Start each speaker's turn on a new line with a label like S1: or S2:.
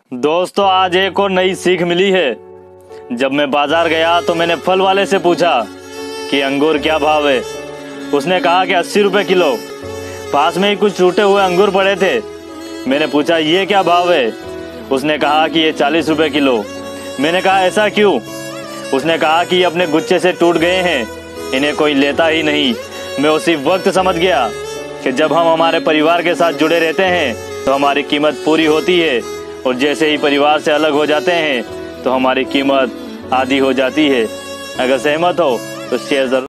S1: दोस्तों, आज एक और नई सीख मिली है। जब मैं बाजार गया तो मैंने फल वाले से पूछा कि अंगूर क्या भाव है। उसने कहा कि 80 रुपए किलो। पास में ही कुछ टूटे हुए अंगूर पड़े थे। मैंने पूछा ये क्या भाव है। उसने कहा कि ये 40 रुपए किलो। मैंने कहा ऐसा क्यों। उसने कहा कि ये अपने गुच्छे से टूट गए हैं, इन्हें कोई लेता ही नहीं। मैं उसी वक्त समझ गया कि जब हम हमारे परिवार के साथ जुड़े रहते हैं तो हमारी कीमत पूरी होती है, और जैसे ही परिवार से अलग हो जाते हैं तो हमारी कीमत आधी हो जाती है। अगर सहमत हो तो शेयर जरूर।